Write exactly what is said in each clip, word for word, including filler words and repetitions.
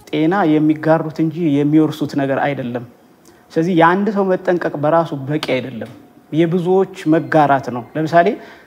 ጤና የሚጋሩት እንጂ የሚወርሱት ነገር አይደለም ስለዚህ የአንድ ሰው መጠንቀቅ በራሱ በቂ አይደለም የብዙዎች መጋራት ነው ለምሳሌ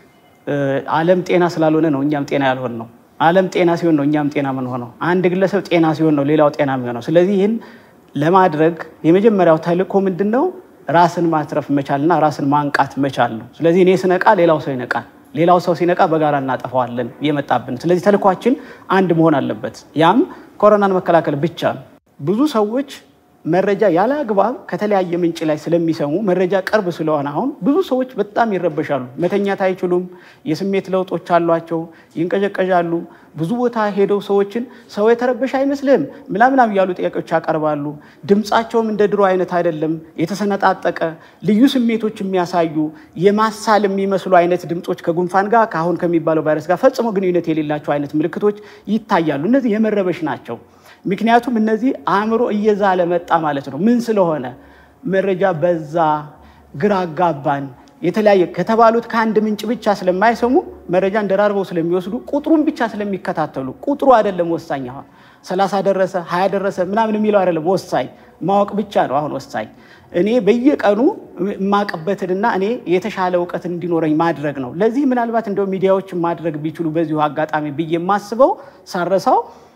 ዓለም ጤና ስላልሆነ ነው እኛም ጤና ያልሆነ ነው ዓለም ጤና ሲሆን ነው እኛም ጤና ምን ሆነው አንድ ግለሰብ ጤና ሲሆን ነው ሌላው ጤና የሚሆነው ስለዚህ ይሄን ለማድረግ የመጀመሪያው ተልእኮ ምንድነው ራስን ማትረፍ መቻልና ራስን ማንቃት መቻል ነው ስለዚህ እኔ ስነቃ ሌላው ሰው ይነቃል ሌላው ሰው ሲነቃ በጋራ እናጠፋዋለን የመጣብን ስለዚህ ተልኳችን አንድ መሆን አለበት ያም ኮሮናን መከላከል ብቻ ነው ብዙ ሰዎች መረጃ ያለ አግባብ ከተለያየ ምንጭ ላይ ስለሚሰሙ መረጃ ቅርብ ስለሆነ አሁን ብዙ ሰዎች በጣም ይረበሻሉ መተኛት አይችሉም የስሜት ለውጦች አሏቸው ይንቀጨቀጫሉ ብዙ ቦታ ሄደው ሰዎችን ሰው የተረበሽ አይመስልም ምናምናም ያሉ ጥያቄዎች ያቀርባሉ ድምጻቸውም እንደ ድሮ አይነት አይደለም የተሰነጣጠቀ ልዩ ስሜቶች የሚያሳዩ የማሳል የሚመስሉ አይነት ድምጾች ከጉንፋን ጋር ካሁን ከሚባለው ቫይረስ ጋር ፈጽሞ ግንኙነት የሌላቸው አይነት ምልክቶች ይታያሉ እነዚህ የመረበሽ ናቸው ምክንያቱም እነዚህ አእምሮ እየዛለ መጣ ማለት ነው ምን ስለሆነ መረጃ በዛ ግራ አጋባን የተለያየ ከተባሉት ከአንድ ምንጭ ብቻ ስለማይሰሙ መረጃ እንደራርበው ስለሚወስዱ ቁጥሩን ብቻ ስለሚከታተሉ ቁጥሩ አይደለም ወሳኝ አሁን ሰላሳ ደረሰ ሃያ ደረሰ ምናምን የሚለው አይደለም ወሳኝ ማወቅ ብቻ ነው አሁን ወሳኝ እኔ በየቀኑ ማቀበትና እኔ የተሻለ ዕውቀት እንዲኖረኝ ማድረግ ነው ለዚህ ምናልባት እንደው ሚዲያዎች ማድረግ ቢችሉ በዚሁ አጋጣሚ በየማስበው ሳረሳው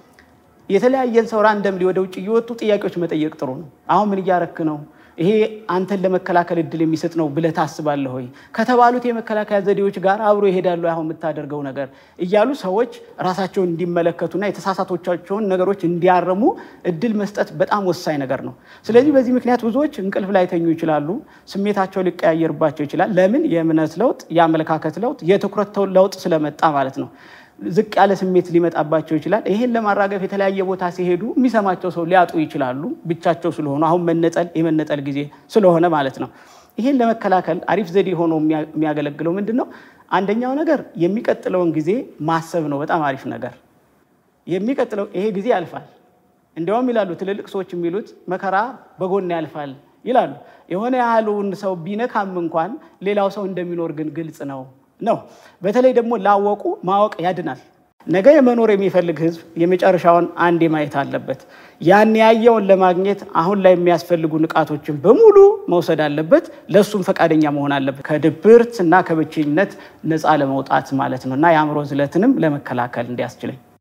የተለያየን ሰው ራንደም ወደ ውጭ ይወጡ ጥያቄዎች መጠየቅ ጥሩ ነው አሁን ምን ያረክ ነው ይሄ አንተን ለመከላከል እድል የሚሰጥ ነው ብለ ታስባለህ ሆይ ከተባሉት የመከላከያ ዘዴዎች ጋር አብሮ ይሄዳሉ አሁን የምታደርገው ነገር እያሉ ሰዎች ራሳቸውን እንዲመለከቱና የተሳሳቶቻቸውን ነገሮች እንዲያርሙ እድል መስጠት በጣም ወሳኝ ነገር ነው ስለዚህ በዚህ ምክንያት ብዙዎች እንቅልፍ ላይ ተኙ ይችላሉ ስሜታቸው ሊቀያየርባቸው ይችላል ለምን የእምነት ለውጥ ያመለካከት ለውጥ የትኩረት ለውጥ ስለመጣ ማለት ነው ዝቅ ያለ ስሜት ሊመጣባቸው ይችላል ይሄን ለማራገፍ የተለያየ ቦታ ሲሄዱ የሚሰማቸው ሰው ሊያጡ ይችላሉ ብቻቸው ስለሆነ አሁን መነጠል የመነጠል ጊዜ ስለሆነ ማለት ነው ይሄን ለመከላከል አሪፍ ዘዴ ሆኖ የሚያገለግለው ምንድነው አንደኛው ነገር የሚቀጥለውን ጊዜ ማሰብ ነው በጣም አሪፍ ነገር የሚቀጥለው ይሄ ጊዜ ያልፋል እንደውም ይላሉ ትልልቅ ሰዎች የሚሉት መከራ በጎን ያልፋል ይላሉ የሆነ ያህሉን ሰው ቢነካም እንኳን ሌላው ሰው እንደሚኖር ግን ግልጽ ነው ነው በተለይ ደግሞ ላወቁ ማወቅ ያድናል ነገ የመኖር የሚፈልግ ህዝብ የመጨረሻውን አንድ ማየት አለበት ያን ያየውን ለማግኘት አሁን ላይ የሚያስፈልጉ ንቃቶችን በሙሉ መውሰድ አለበት ለሱም ፈቃደኛ መሆን አለበት ከድብርትና ከብቸኝነት ነፃ ለመውጣት ማለት ነውና ያምሮ ዝለትንም ለመከላከል እንዲያስችለኝ